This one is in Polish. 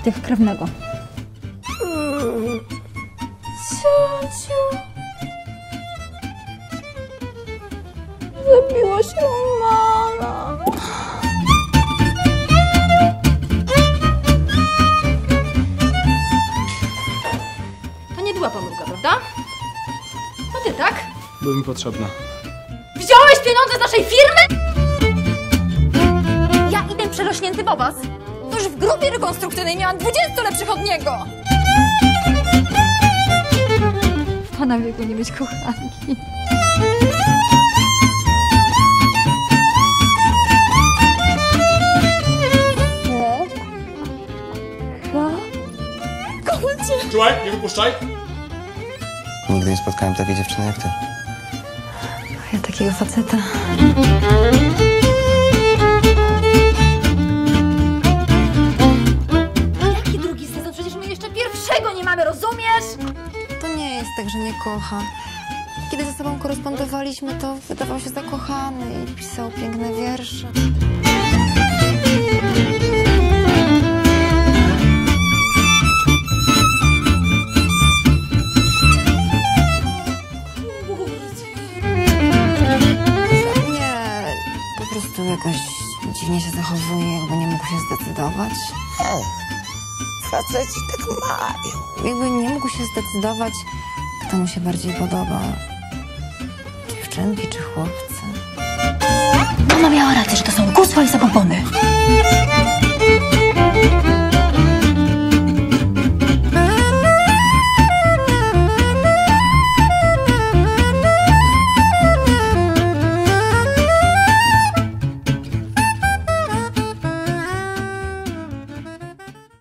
tych krewnego. Ciociu. Zabiłaś Romana. To nie była pomyłka, prawda? To ty, tak? Była mi potrzebna. Wziąłeś pieniądze z naszej firmy? Ja idę przerośnięty w was. To już w grupie rekonstrukcyjnej miałam 20 lepszych od niego. W pana wieku nie mieć kochanki. Słuchaj, nie wypuszczaj! Nigdy nie spotkałem takiej dziewczyny jak ty. Ja takiego faceta. Jaki drugi sezon? Przecież my jeszcze pierwszego nie mamy, rozumiesz? To nie jest tak, że nie kocha. Kiedy ze sobą korespondowaliśmy, to wydawał się zakochany i pisał piękne wiersze. Nie, po prostu jakoś dziwnie się zachowuje, jakby nie mógł się zdecydować. Faceci tak mają. Jakby nie mógł się zdecydować, kto mu się bardziej podoba. Dziewczynki czy chłopcy. Mama miała rację, że to są gusła i zapompony.